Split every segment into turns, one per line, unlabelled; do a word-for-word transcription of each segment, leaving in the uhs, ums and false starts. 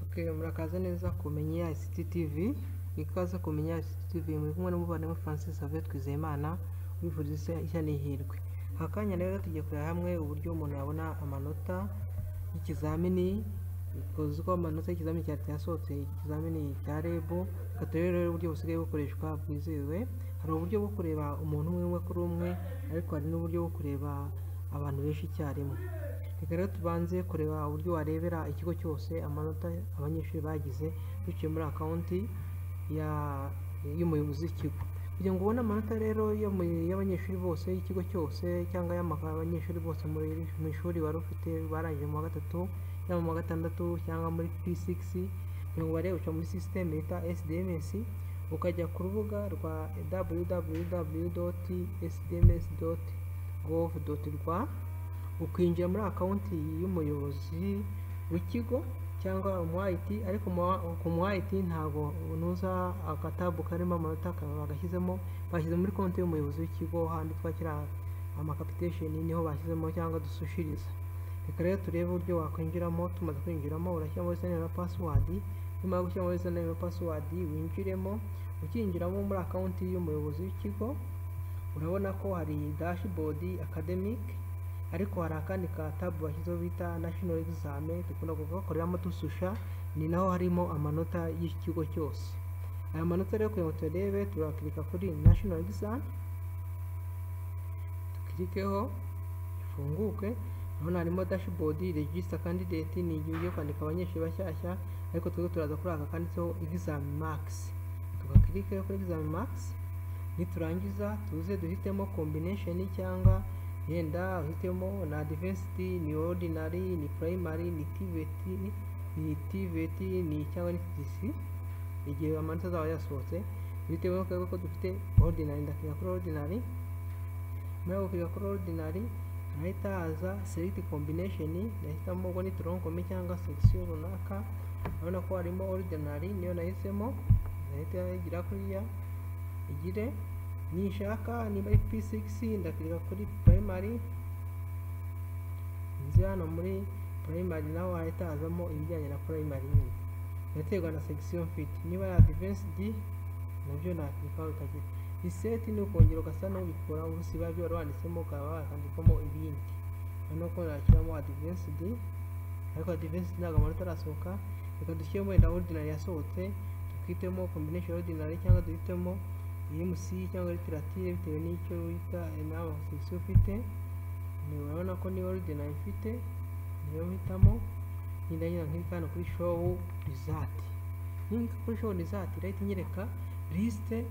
Okay, murakaza neza kumenya I C T T V. Ikaze kumenya I C T T V muri kumwe n'umuvandimwe Francis Xavier Twizeyimana wifuriza ishya n'ihirwe. Hakanya rero tugiye kureba hamwe uburyo umuntu yabona amanota y'ikizamini, bikozwe amanota y'ikizamini cya cyasohotse ikizamini cya R E B. Rero rero uburyo busigaye bukoreshwa bwizewe. Hari uburyo bwo kureba umuntu umwe umwe kuri umwe, ariko hari n'uburyo bwo kureba abantu benshi icyarimwe. Reka rero tubanze kureba uburyo warebera ikigo cyose amanota abanyeshuri bagize biciye muri akaunti ya y'umuyobozi w'ikigo. Kugira ngo ubone amanota rero y'abanyeshuri bose y'ikigo cyose cyangwa y'abanyeshuri bose mu ishuri wari ufite barangije mu wa gatatu cyangwa mu wa gatandatu cyangwa muri P six, kugira ngo barebe uca muri system bita S D M S, ukajya ku rubuga rwa w w w dot s d m s dot gov dot r w, ukinjira muri akaunti y'umuyobozi w'ikigo cyangwa umu I T, ariko ku mu I T ntago unuza akatabu karimo amanota bagashyizemo, bashyize muri konti y'umuyobozi w'ikigo handi twakira amakapitation niho bashyizemo cyangwa dusushiriza. Reka rero turebe uburyo wakwinjiramo. Tumaze kwinjiramo urashyiramo username na password, nyuma gushyiramo username na password winjiremo. Ukinjiramo muri akaunti y'umuyobozi w'ikigo urabona ko hari dashboard academic, ariko hari akandi ka tab bashyizeho bita national exam, dukunda kugakoreramo dususha, ni naho harimo amanota y'ikigo cyose. Aya manota rero kugira ngo turebe, turakirika kuri national exam, tukirikeho ifunguke. Urabona harimo dashboard, register candidate, ni igihe ugiye kwandika abanyeshuri bashyashya, ariko twebwe turaza kuri aka kanditseho exam marks, tugakirikeho kuri exam marks. Niturangiza tuze duhitemo combination cyangwa yenda uhitemo na advanced, ni ordinary, ni primary, ni T V T, ni T V T, ni cyangwa ni T T C. Igihe amanota azaba yasohotse bitewe ko dufite ordinary, ndakira kuri ordinary. Muri kwiga kuri ordinary ahita haza select combination, ndahitamo ngo ni tronc cyangwa section runaka. Urabona ko harimo ordinary, niyo nahisemo, ndahita igira kuri ya igire. Nishaka niba P six ndakirika kuri primary, nzi hano muri primary naho hahita hazamo ibijyanye na primary nyine, yaterwa na section fit. Niba ya advanced nabyo nakirikaho bikagira reset, ni ukongera ugasa n'ubikora ubusiba byo wari wanditsemo ukaba wakandikamo ibindi. Urabona ko nashyiramo advanced, ariko advanced ntabwo amanota arasohoka. Reka dushyiremo wenda ordinary yasohotse, tukitemo combination ordinary cyangwa duhitemo M C cyangwa literature bitewe n'icyo wita nawe section ufite. Urabona ko ni ordinary mfite, niyo mpitamo. Nindanyira nk'ika hano kuri show result, ninka kuri show result irahita inyereka liste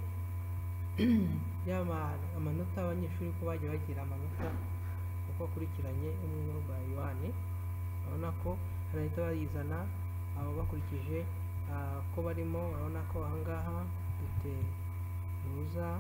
y'ama amanota abanyeshuri ko bagiye bagira amanota uko akurikiranye umwe n'urwayi wane. Urabona ko harahita bayizana abo bakurikije ko barimo. Urabona ko ahangaha dufite nuza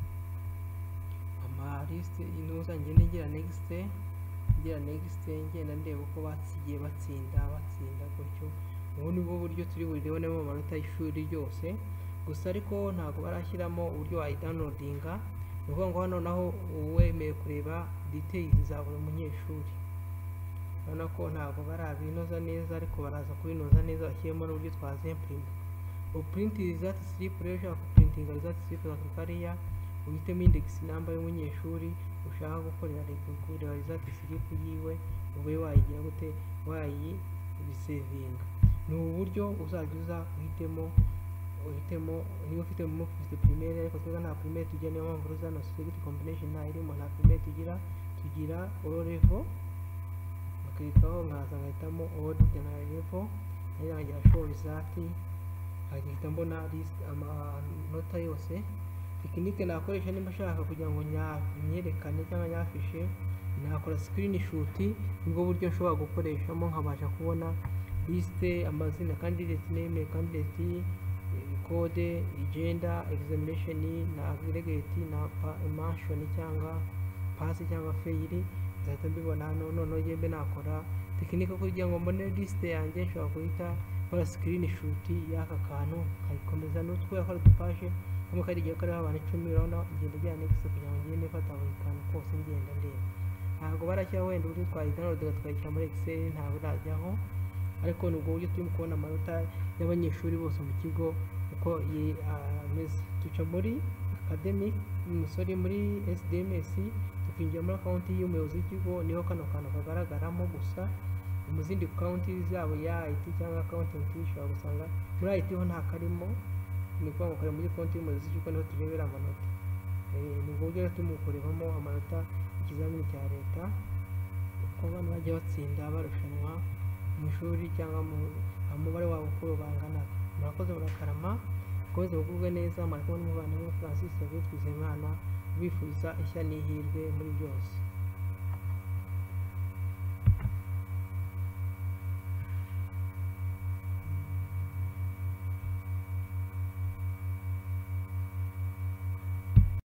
ama liste inuza ngene ngira next ngira next ngenda ndeba uko batsigiye batsinda batsinda gutyo. Ubu ni bwo buryo turi burebonemo amanota y'ishuri ryose, gusa ariko ntabwo barashyiramo uburyo wa downloadinga. Ni ukuvuga ngo hano naho wemeye kureba details za buri munyeshuri. Urabona ko ntabwo barabinoza neza, ariko baraza kubinoza neza bashyiremo n'uburyo twaze imprint. Uprint result slip, rero ushaka printing result slip za kariya uhitemo index number y'umunyeshuri ushaka gukorera kureba result slip yiwe, ube wayigira gute wayi resavinga. Ni uburyo uzajya uza uhitemo uhitemo niba ufite mu ufite primaire, ariko twega nta primaire tugira, niyo mpamvu ruza na select combination nta irimo, nta primaire tugira, tugira all level. Bakirikaho nkaza ngahitamo ordinary level, nayo ngira show result, hagahita mbona list amanota yose. Tekinike nakoresha nimba ashaka kugira ngo nyerekane cyangwa nyafishe, nakora screenshot. Nibwo buryo nshobora gukoreshamo nkabasha kubona liste, amazina, candidate name, candidate code, agenda, examination na aggregate na mention cyangwa pass cyangwa fail. Nzahita mbibona hano. Noneho yembe nakora tekinike kugira ngo mbone liste yanjye, nshobora guhita kora screenshot y'aka kantu kayikomeza n'utwo yakora dupashe kamwe kari giye kariho abantu icumi. Urabona igenda ijya next kugira ngo ngende mfata buri kantu kose ngenda ndeba. Ntabwo barashyiraho wenda uburyo twayidownload tukayishyira muri Excel, ntabwo urajyaho. ariko ni ubwo buryo turimo kubona amanota y'abanyeshuri bose mu kigo uko ameze. Duca muri academic umusore muri S D M S, tukinjira muri account y'umuyobozi w'ikigo, niho kano kantu kagaragaramo gusa. Mu zindi account zabo ya I T cyangwa accounting ushobora gusanga muri I T ho nta karimo, ni ukuvuga ngo kare muri konti y'umuyobozi w'ikigo niho turebera amanota. Ni ubwo buryo turimo kurebamo amanota y'ikizamini cya leta uko abantu bagiye batsinda barushanwa mu ishuri cyangwa mu mubare wabo uko bangana. Murakoze murakarama, mukomeze mugubwe neza. Mwari kumwe n'umuvandimwe Francis Xavier Twizeyimana, bifuza ishya n'ihirwe muri byose.